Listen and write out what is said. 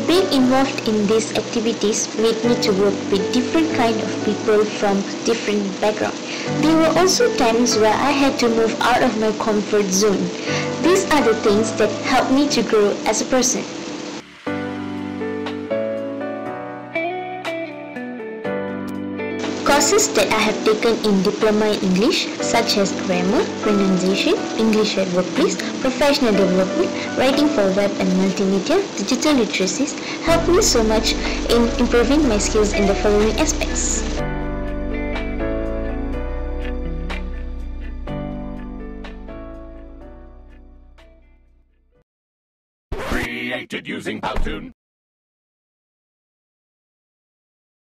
Being involved in these activities made me to work with different kind of people from different backgrounds. There were also times where I had to move out of my comfort zone. These are the things that helped me to grow as a person. Courses that I have taken in Diploma in English, such as grammar, pronunciation, English at workplace, professional development, writing for web and multimedia, digital literacies, helped me so much in improving my skills in the following aspects. Created using Powtoon.